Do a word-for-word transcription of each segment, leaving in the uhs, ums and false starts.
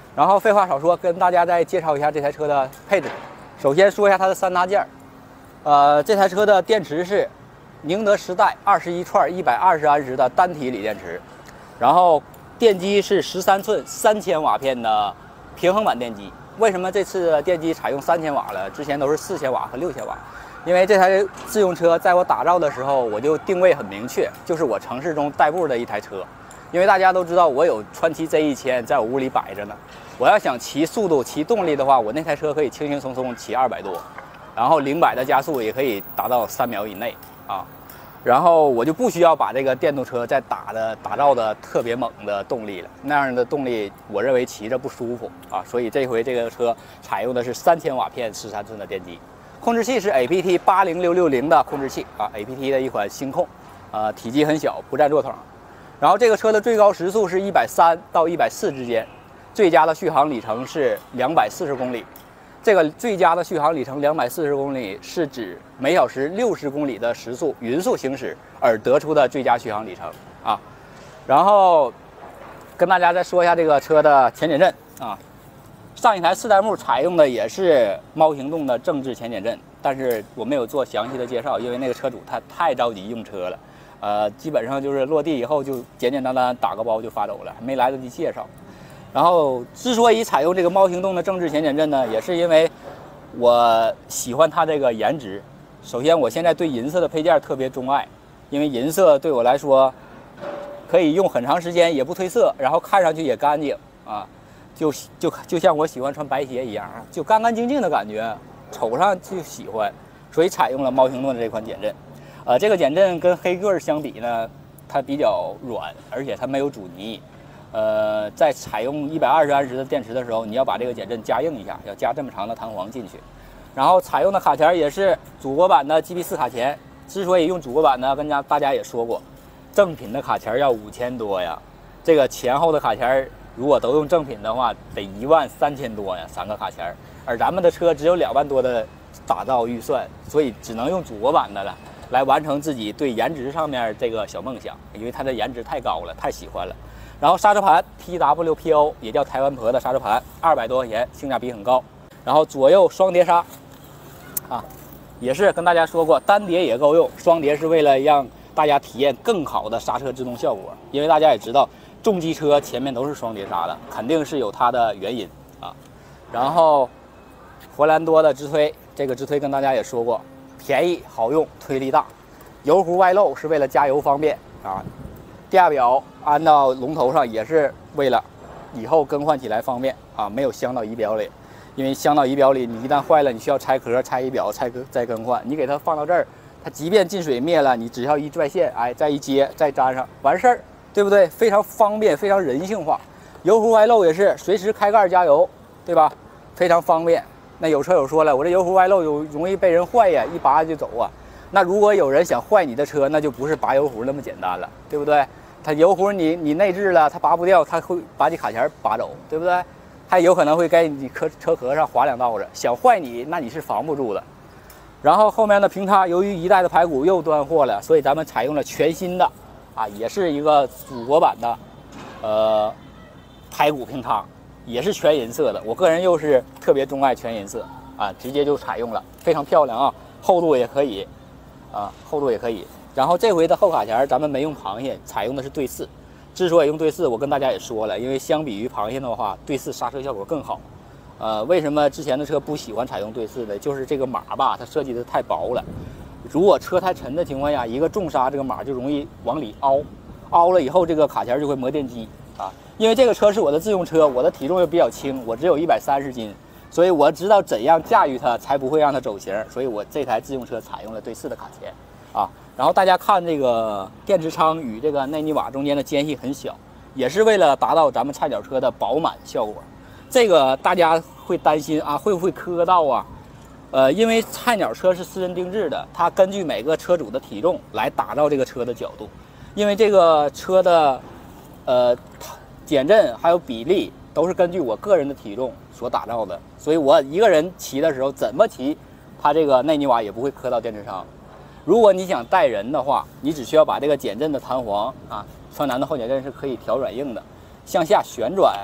然后废话少说，跟大家再介绍一下这台车的配置。首先说一下它的三大件儿，呃，这台车的电池是宁德时代二十一串一百二十安时的单体锂电池，然后电机是十三寸三千瓦片的平衡板电机。为什么这次的电机采用三千瓦了？之前都是四千瓦和六千瓦。因为这台自用车在我打造的时候，我就定位很明确，就是我城市中代步的一台车。因为大家都知道我有川崎 Z 一千在我屋里摆着呢，我要想骑速度、骑动力的话，我那台车可以轻轻松松骑二百多，然后零百的加速也可以达到三秒以内啊。然后我就不需要把这个电动车再打的打造的特别猛的动力了，那样的动力我认为骑着不舒服啊。所以这回这个车采用的是三千瓦片十三寸的电机。控制器是 A P T 八零六六零的控制器啊 ，A P T 的一款新控，呃，体积很小，不占座床。然后这个车的最高时速是一百三到一百四之间，最佳的续航里程是两百四十公里。这个最佳的续航里程两百四十公里是指每小时六十公里的时速匀速行驶而得出的最佳续航里程啊。然后跟大家再说一下这个车的前减震啊。上一台四代目采用的也是猫行动的正置前减震，但是我没有做详细的介绍，因为那个车主他太着急用车了，呃，基本上就是落地以后就简简单单打个包就发走了，还没来得及介绍。然后之所以采用这个猫行动的正置前减震呢，也是因为我喜欢它这个颜值。首先，我现在对银色的配件特别钟爱，因为银色对我来说可以用很长时间也不褪色，然后看上去也干净啊。就就就像我喜欢穿白鞋一样，就干干净净的感觉，瞅上就喜欢，所以采用了猫行动的这款减震。呃，这个减震跟黑个相比呢，它比较软，而且它没有阻尼。呃，在采用一百二十安时的电池的时候，你要把这个减震加硬一下，要加这么长的弹簧进去。然后采用的卡钳也是祖国版的 G P 四卡钳。之所以用祖国版呢，跟家大家也说过，正品的卡钳要五千多呀，这个前后的卡钳。如果都用正品的话，得一万三千多呀，三个卡钳。而咱们的车只有两万多的打造预算，所以只能用祖国版的了，来完成自己对颜值上面这个小梦想。因为它的颜值太高了，太喜欢了。然后刹车盘 T W P O 也叫台湾婆的刹车盘，二百多块钱，性价比很高。然后左右双碟刹，啊，也是跟大家说过，单碟也够用，双碟是为了让大家体验更好的刹车制动效果。因为大家也知道。重机车前面都是双碟刹的，肯定是有它的原因啊。然后，佛兰多的直推，这个直推跟大家也说过，便宜好用，推力大。油壶外露是为了加油方便啊。电压表安到龙头上也是为了以后更换起来方便啊，没有镶到仪表里。因为镶到仪表里，你一旦坏了，你需要拆壳、拆仪表、拆再更换。你给它放到这儿，它即便进水灭了，你只要一拽线，哎，再一接，再粘上，完事儿。对不对？非常方便，非常人性化。油壶外露也是随时开盖加油，对吧？非常方便。那有车友说了，我这油壶外露有容易被人坏呀，一拔就走啊。那如果有人想坏你的车，那就不是拔油壶那么简单了，对不对？它油壶你你内置了，它拔不掉，它会把你卡钳拔走，对不对？还有可能会在你车车壳上划两道子，想坏你那你是防不住的。然后后面的平叉，由于一代的排骨又断货了，所以咱们采用了全新的。啊，也是一个祖国版的，呃，排骨平叉，也是全银色的。我个人又是特别钟爱全银色啊，直接就采用了，非常漂亮啊，厚度也可以，啊，厚度也可以。然后这回的后卡钳咱们没用螃蟹，采用的是对四。之所以用对四，我跟大家也说了，因为相比于螃蟹的话，对四刹车效果更好。呃，为什么之前的车不喜欢采用对四的？就是这个码吧，它设计的太薄了。如果车太沉的情况下，一个重刹这个码就容易往里凹，凹了以后这个卡钳就会磨电机啊。因为这个车是我的自用车，我的体重又比较轻，我只有一百三十斤，所以我知道怎样驾驭它才不会让它走形，所以我这台自用车采用了对四的卡钳啊。然后大家看这个电池仓与这个内尼瓦中间的间隙很小，也是为了达到咱们菜鸟车的饱满效果。这个大家会担心啊，会不会磕到啊？呃，因为菜鸟车是私人定制的，它根据每个车主的体重来打造这个车的角度。因为这个车的呃减震还有比例都是根据我个人的体重所打造的，所以我一个人骑的时候怎么骑，它这个内尼瓦也不会磕到电池仓。如果你想带人的话，你只需要把这个减震的弹簧啊，川南的后减震是可以调软硬的，向下旋转，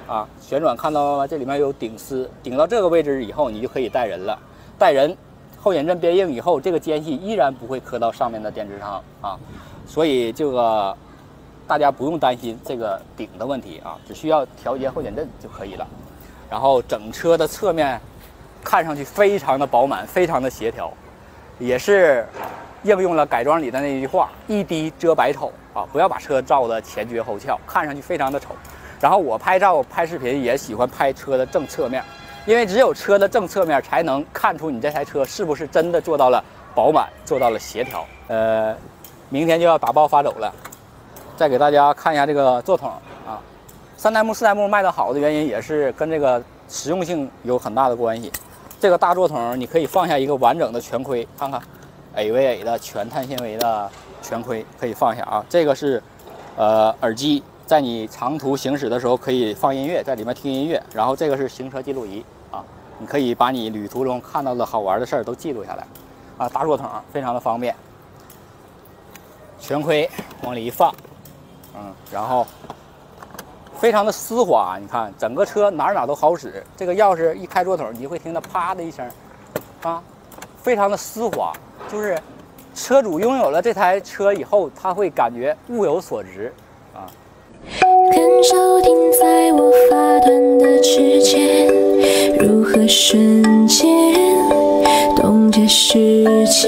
啊，旋转看到了吗？这里面有顶丝，顶到这个位置以后，你就可以带人了。带人，后减震变硬以后，这个间隙依然不会磕到上面的电池上啊，所以这个大家不用担心这个顶的问题啊，只需要调节后减震就可以了。然后整车的侧面看上去非常的饱满，非常的协调，也是应用了改装里的那句话：一滴遮百丑啊，不要把车照得前撅后翘，看上去非常的丑。然后我拍照拍视频也喜欢拍车的正侧面，因为只有车的正侧面才能看出你这台车是不是真的做到了饱满，做到了协调。呃，明天就要打包发走了，再给大家看一下这个座筒啊。三代目、四代目卖得好的原因也是跟这个实用性有很大的关系。这个大座筒你可以放下一个完整的全盔，看看 A V A 的全碳纤维的全盔可以放下啊。这个是呃耳机，在你长途行驶的时候可以放音乐，在里面听音乐。然后这个是行车记录仪啊，你可以把你旅途中看到的好玩的事儿都记录下来啊。大座筒非常的方便，全盔往里一放，嗯，然后非常的丝滑，你看整个车哪哪都好使。这个钥匙一开座筒，你会听到啪的一声，啊，非常的丝滑。就是车主拥有了这台车以后，他会感觉物有所值啊。 感受停在我发端的指尖，如何瞬间冻结时间，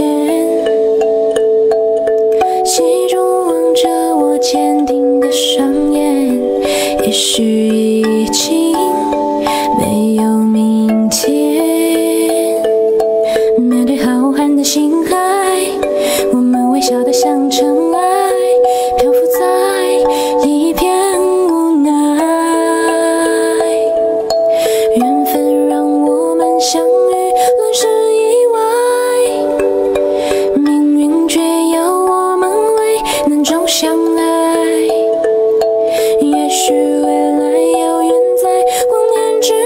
集中望着我坚定的双眼，也许已经没有明天。面对浩瀚的星海，我们微笑得像尘埃，漂浮在一片无奈。缘分让我们相遇，乱世意外，命运却要我们为难中相爱。也许未来遥远在光年之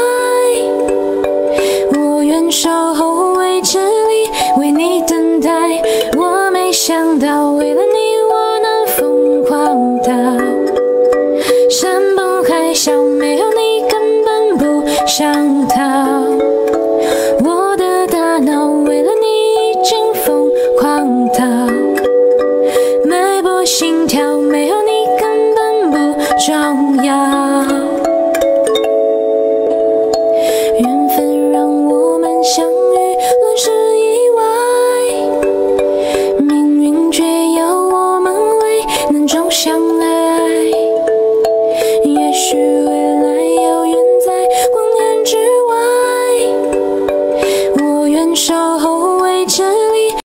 外，我愿守候为这里，为你等待。我没想到，为了你我能疯狂到山崩海啸，没有你根本不想逃。我的大脑为了你已经疯狂到脉搏心跳，没有你根本不重要。缘分让我们相遇，乱世意外，命运却要我们为难中相爱。也许未来遥远在光年之外，我愿守